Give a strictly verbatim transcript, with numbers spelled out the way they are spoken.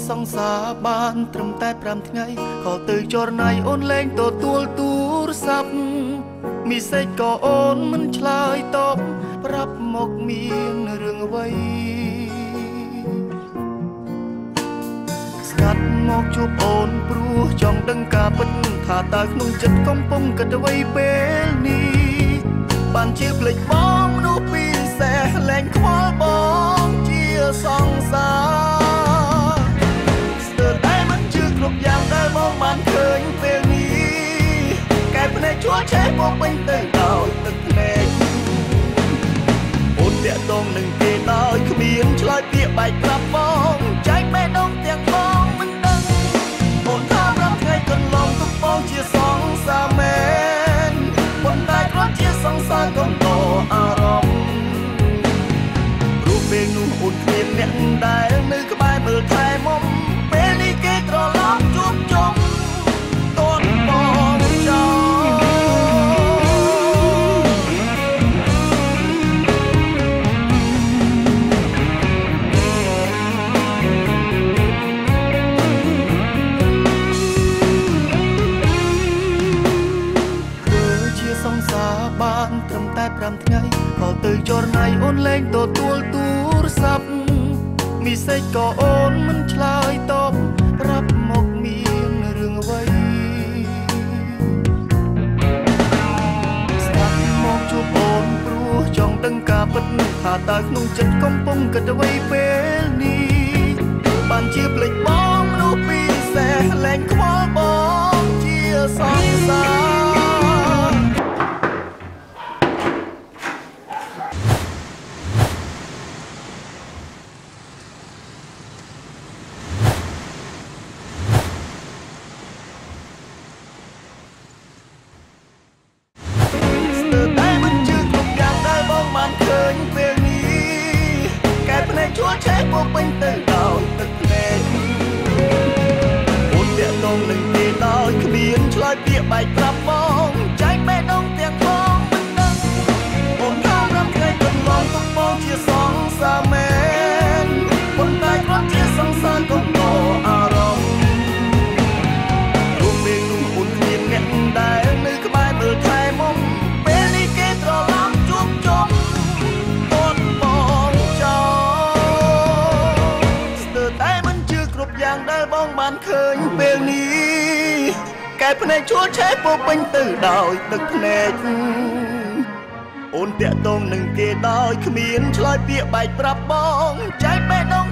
សង្សារបានត្រឹមតែប្រាំថ្ងៃក៏ទៅចរណៃអូនលែងទទួលទូរស័ព្ទមីសេចក៏អូនមិនឆ្លើយតបប្រាប់មកមានរឿងអ្វីស្ងាត់មកជួបអូនព្រោះចង់ដឹងការពិតថាតើក្នុងចិត្តកំពុងគិតអ្វីពេលនេះបានជាភ្លេចបងមនុស្សពីសេះលែងខ្វល់បងជាសង្សារស្ទើរតែមិនជឿគ្រប់យ៉ាងដែលបងបានឃើញពេលនេះកែភ្នែកជួលឆេះមកពេញទៅដោយទឹកភ្នែកអូនតាក់ទងនឹងគេដោយគ្មានឆ្លើយពាក្យបែកប្រាប់បងចែកបេះដូងទាំងបងមិនដឹងអូនថាប្រាំថ្ងៃកន្លងទុកបងជាសង្សារមែនប៉ុន្តែគ្រាន់ជាសង្សារកំដរអារម្មណ៍រូបពេលនោះអូនគ្មានអ្នកដែលនៅក្បែរមើលថែមុំពេលនេះគេត្រឡប់ជួបជុំតនបងចោបានត្រឹមតែប្រាំថ្ងៃក៏ទៅចរណៃអូនលែងទទួលទូរស័ព្ទមីសេចក៏អូនមិនឆ្លើយតបប្រាប់មកមានរឿងអ្វីស្ដាប់មកជួបអូនព្រោះចង់ដឹងការពិតថាតើក្នុងចិត្តកំពុងគិតអ្វីពេលនេះបានជាភ្លេចបងមនុស្សពីសេះលែងខ្វល់បងជាសង្សារជួលឆេះមកពេញទៅដោយទឹកភ្នែកអូនតាក់ទងនឹងគេដោយគ្មានឆ្លើយពាក្យបែកប្រាប់បងចែកបេះដូងទាំងបងមិនដឹងអូនថាប្រាំថ្ងៃកន្លងទុកបងជាសង្សារមែនប៉ុន្តែគ្រាន់ជាសង្សារកំដរអារម្មណ៍រូបពេលនោះអូនគ្មានអ្នកដែលនៅក្បែរមើលថែមុំពេលនេះគេត្រឡប់ជួបជុំយ៉ាងដែលបងបានឃើញពេលនេះកែភ្នែកជួលឆេះពោពេញទៅដោយទឹកភ្នែកអូនតាក់ទងនឹងគេដោយគ្មានឆ្លើយពាក្យបែកប្រាប់បងចែកបេះដូង